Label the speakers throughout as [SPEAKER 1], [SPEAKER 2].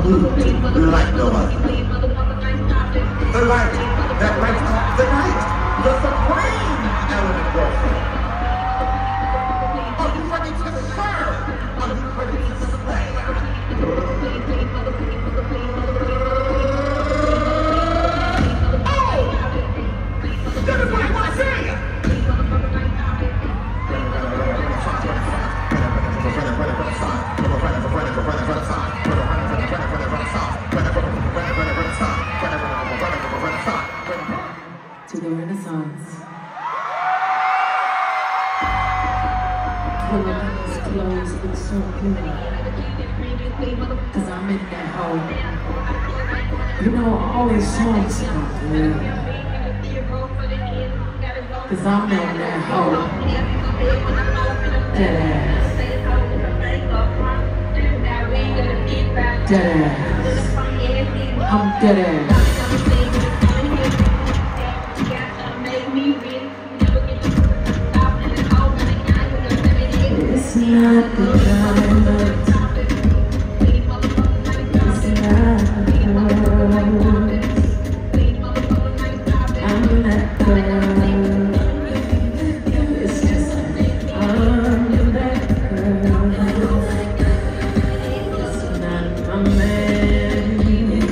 [SPEAKER 1] like no other. The light that lights up the night. The supreme element worship. Are you ready to serve? Are you ready to slay? Oh! Everybody want to see you!
[SPEAKER 2] To the Renaissance. Pull up these clothes look so good. Cause I'm in that hole. You know, I always smoke stuff, man. Cause I'm in that hole. Dead ass. Dead ass. I'm dead ass. It's not the diamond. It's not the gold. I'm that girl. It's just I'm that girl. It's not my man. It's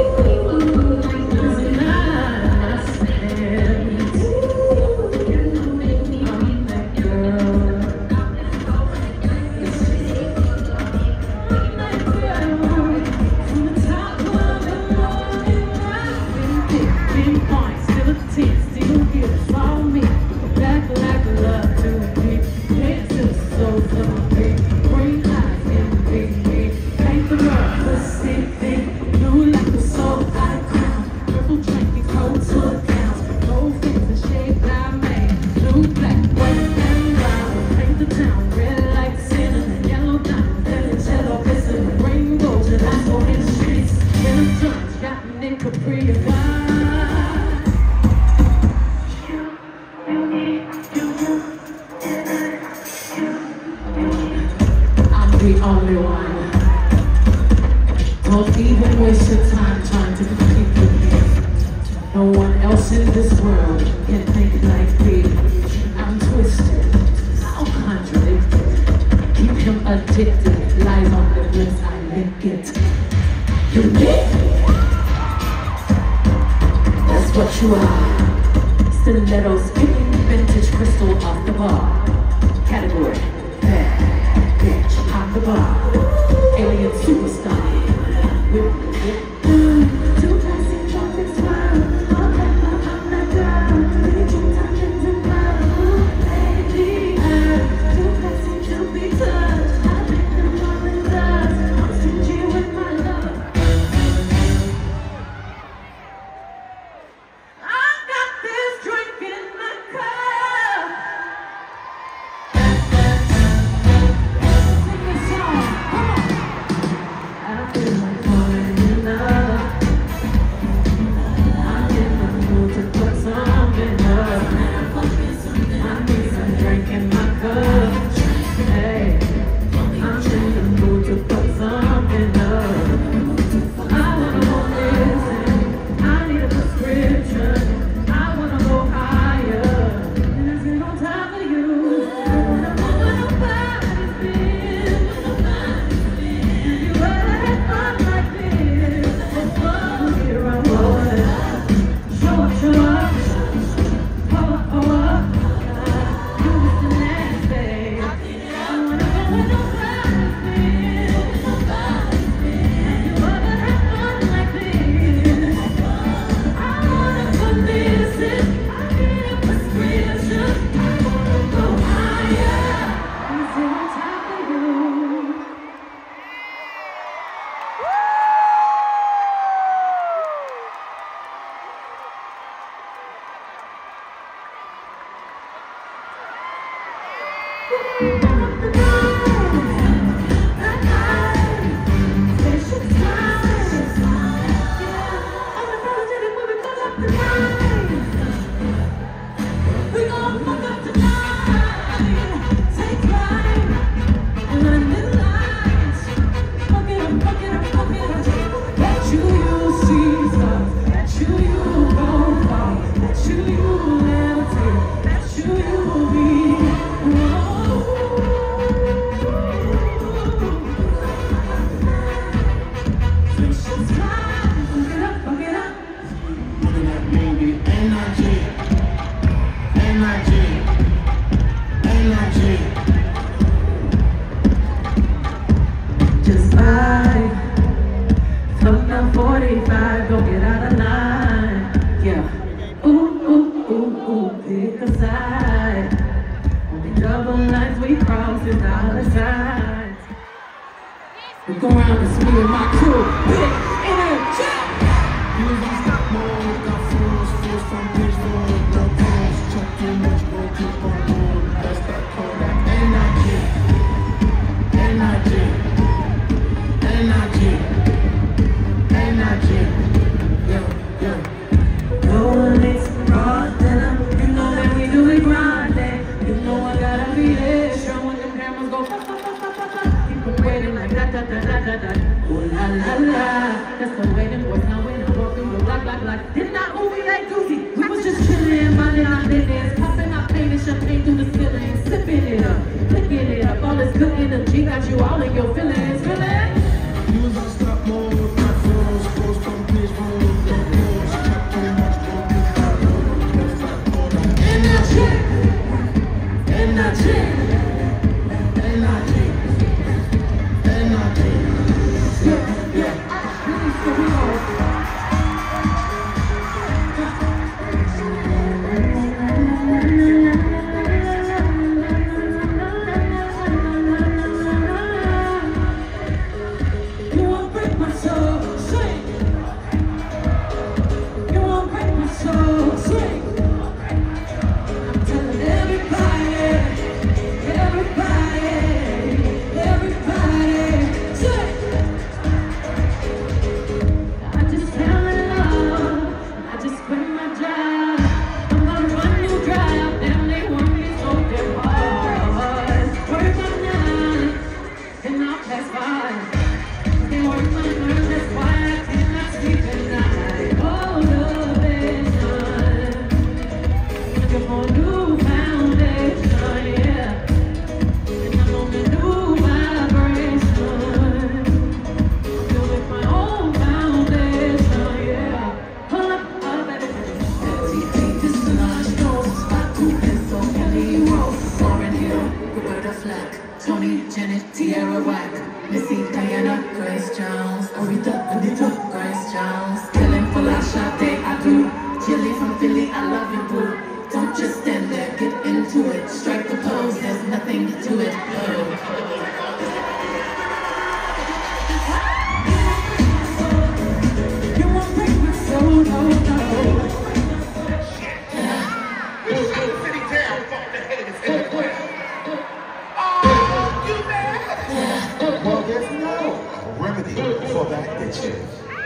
[SPEAKER 2] not my stance. I'm that girl. The only one. Don't even waste your time trying to compete with me. No one else in this world can think like me. I'm twisted, so contradicted. Keep him addicted. Lies on the lips, I lick it. You lick? That's what you are. Stilettos, spinning vintage crystal off the bar. Category, bad bitch. On the bar, alien superstar. Too classy, traffic smile. All that love, I'm that girl. Pretty dream, diamonds and pearls. Lady, too classy to be touched. I think I'm all in love. I'm stingy with my love. I got this drink in my cup. I feel like falling in love. I'm in the mood to put something up. I need some drink in my cup. Hey, I'm in the mood to put something up. I wanna go missing. I need a prescription. I wanna go higher. And it's been on top of you. I wanna know what nobody's been. You ever had fun like this? Oh, here I was. Show up, show up. Pull up, pull up. You was the next day. I wanna know what nobody's been. You ever had fun like this? I wanna go missing. I need a prescription. I wanna go higher. And it's on top of you. Take we crosses all the sides. We go around and me and my crew, big energy.
[SPEAKER 3] You don't stop more, got fools from pitch forward, no phones, check too much, gon' keep on going. That's that call, that energy, yeah.
[SPEAKER 2] Going it's broad denim, you know that we do it grinding. You know I gotta be there, showing them cameras go fa fa fa fa fa fa. Keep them waiting like da da da da da da. Ooh la la la, that's the way them boys now when I walk through the block like. Did not movie like Goofy, we was just chilling, minding our business, popping our paint and champagne through the ceiling, sipping it up, picking it up. All this good energy got you all in your feelings, feeling.
[SPEAKER 3] You don't stop more, got fools from pitch forward, no phones, check too much, gon' keep on going. That's that call, that energy.
[SPEAKER 2] You won't break my soul, sing. You won't break my soul, sing. I'm telling everybody, sing. I just fell in love, I just quit my job. I'm gonna run you dry, damn they want me so damn hard. Work my night, and I'll pass by. They work my nerves, that's why I cannot sleep at night. Motivation, looking for a new foundation, yeah. And I'm on a new vibration. Feel with my own foundation, yeah. Pull up, baby. MTT, this is large dose. Spot 2 pencil, Kelly Rose, Lauren Hill, Roberta Flack, Tony, Janet, Tierra Whack, Missy, Diana, Grace Jones, Aretha, Anita, Grace Jones, Kellen, Falasha, Day, I do. Jilly from Philly, I love you, boo. Don't just stand there, get into it. Strike the pose, there's nothing to it. You won't break my soul, no, no.
[SPEAKER 1] City down, fuck the haters in the ground. Oh, you mad?
[SPEAKER 4] Well, there's no remedy for that bitches.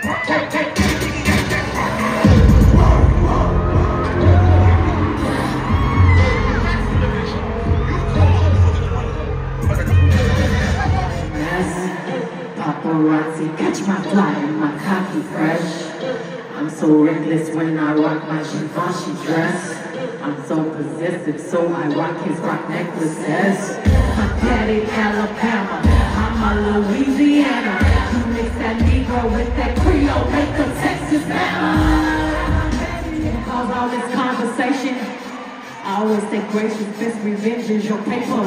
[SPEAKER 2] Paparazzi, catch my fly and my cocky fresh. I'm so reckless when I rock my Givenchy dress. I'm so possessive, so I rock his rock necklaces. My daddy Alabama, I'm a Louisiana. You mix that Negro with that Creole, make the Texas Bama. Cause all this conversation, I always say gracious, best revenge is your paper.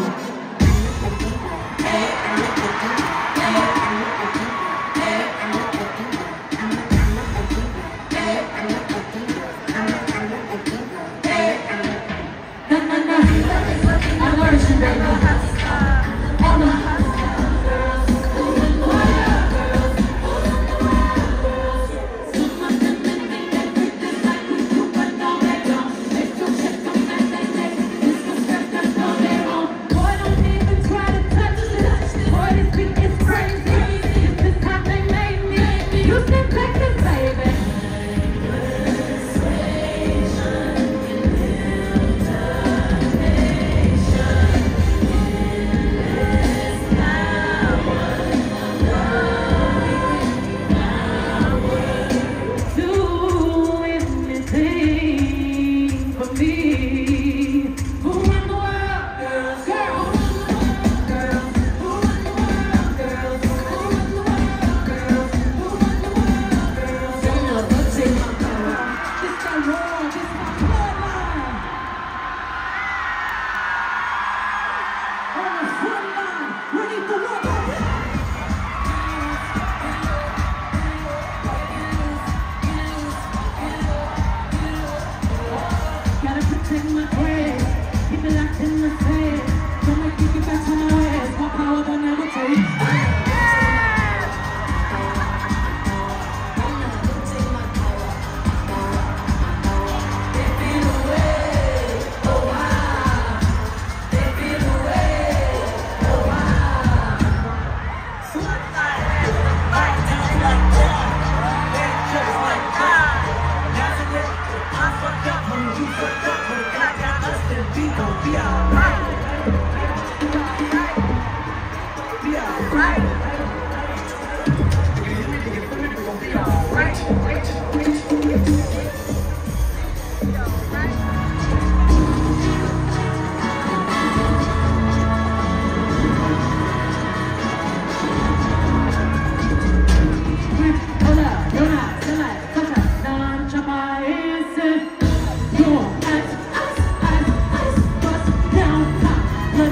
[SPEAKER 2] Gotta protect my bread, keep it locked in the sand. Don't make me get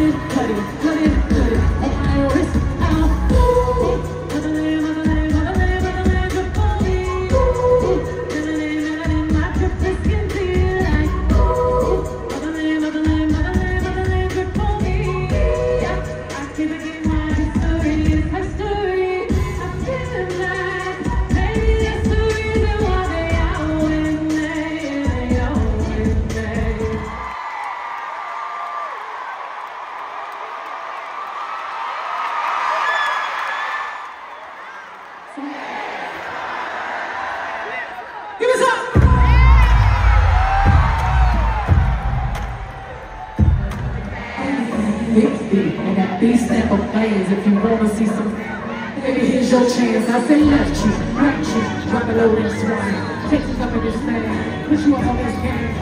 [SPEAKER 2] I got these sample plans if you wanna see some. Baby, here's your chance. I say left you, right you, drop it low this one. Take you up in this thing, put you up on this game.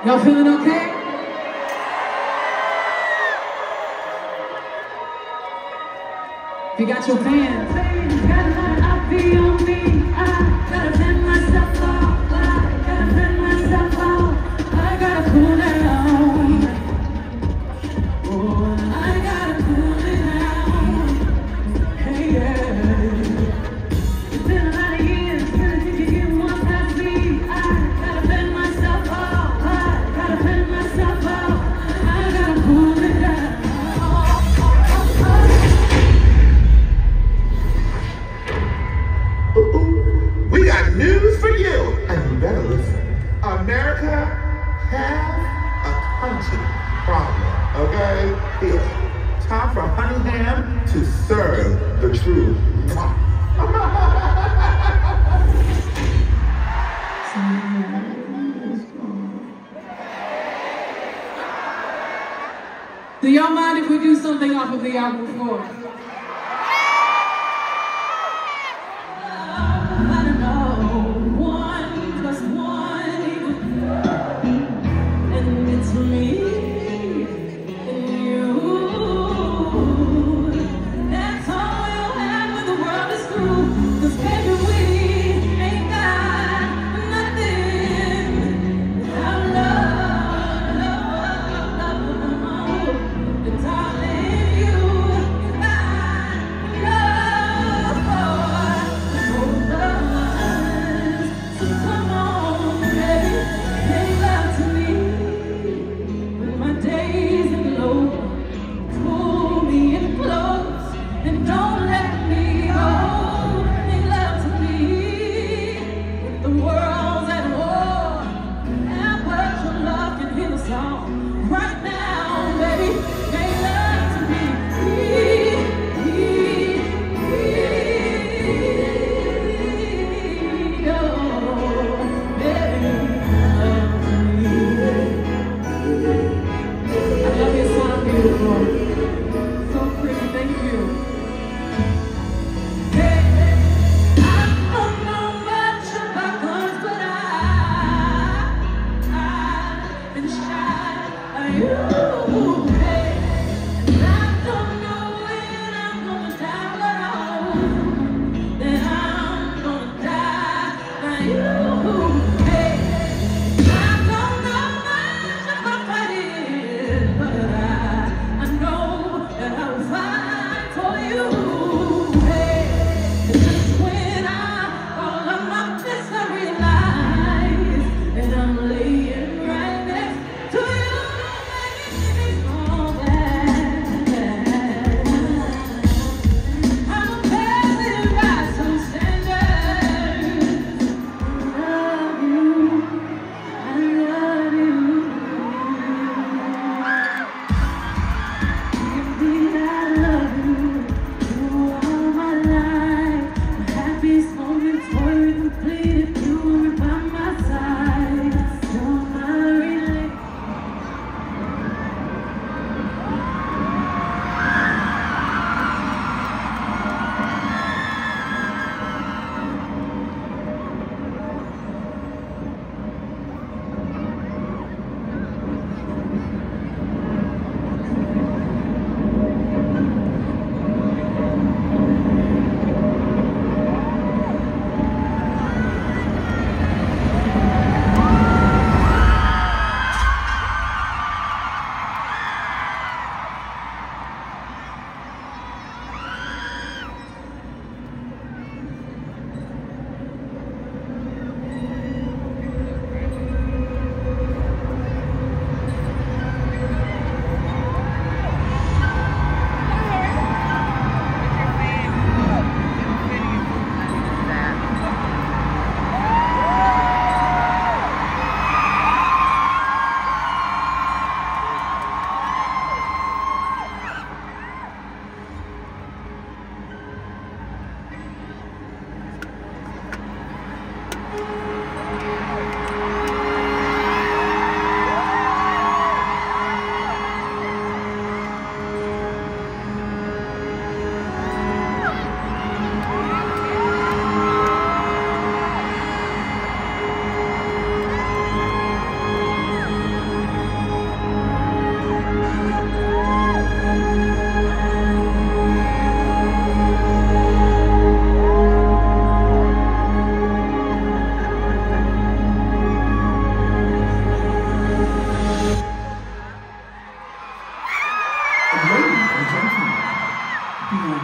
[SPEAKER 2] Y'all feeling okay? If you got your fans, gotta let it be on me. I gotta bend myself off. I gotta bend myself off. I gotta cool down. Oh, I gotta cool down. Hey, yeah. It's been a lot of years since you get one past me. I gotta bend myself off. I gotta bend myself off. I gotta cool it down.
[SPEAKER 4] We got news for you, and you better listen. America has a country problem, okay? It's time for Honeyham to serve the truth.
[SPEAKER 2] Do y'all mind if we do something off of the album before? I don't know, 1 plus 1 equals, and it's me and you. That's all we'll have when the world is through. 'Cause baby, we ain't got nothing without love. And darling, you got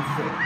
[SPEAKER 1] mindset.